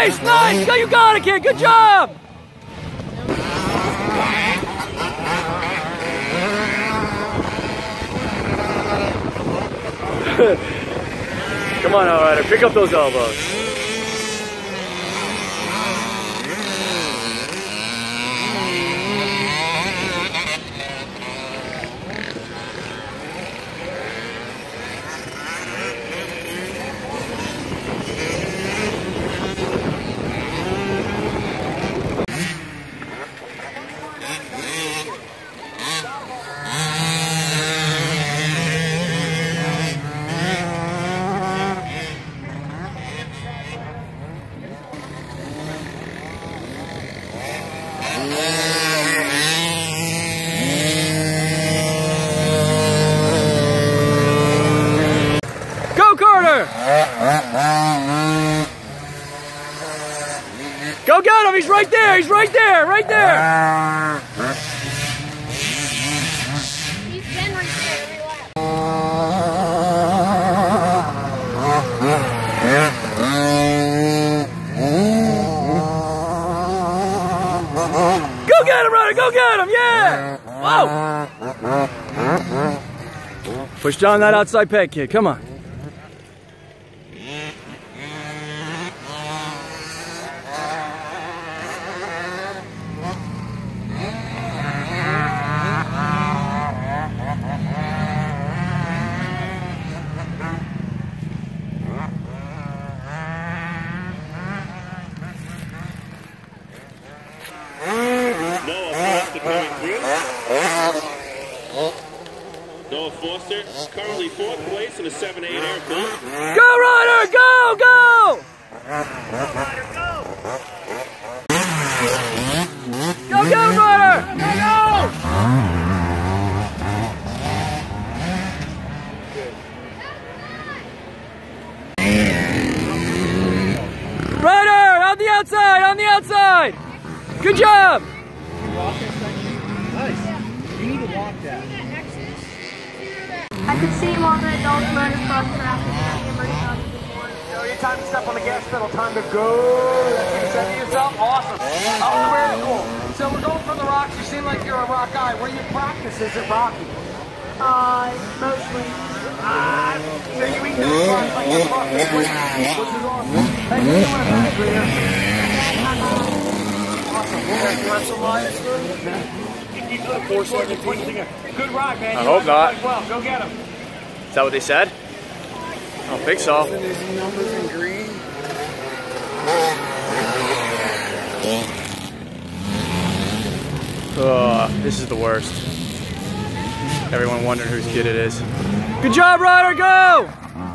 Nice, nice. Go, you got it, kid. Good job. Come on, Outrider. Pick up those elbows. Go get him, he's right there, he's right there, right there. He's been right there every lap. Go get him, Ryder, go get him, yeah. Whoa. Push down that outside peg, kid, come on. Noah Foster, currently 4th place in a 7-8 airfield. Go, Ryder! Go! Go! Go, go, Ryder! Go, go! Ryder! On the outside! On the outside! Good job! Nice. You need to walk that. I could see him on the adult motocross track and So your time to step on the gas pedal, time to go. That's what you said to yourself. Awesome. Oh, very cool. So we're going for the rocks. You seem like you're a rock guy. Where you practice is it Rocky? mostly. So you eat those rocks like a rock, which is awesome. Hey, you doing a back here? Awesome. You want some lines? Good ride, man. I hope not. Well, go get him. Is that what they said? I don't think so. His numbers in green. This is the worst. Everyone wondering whose kid it is. Good job, Ryder, go!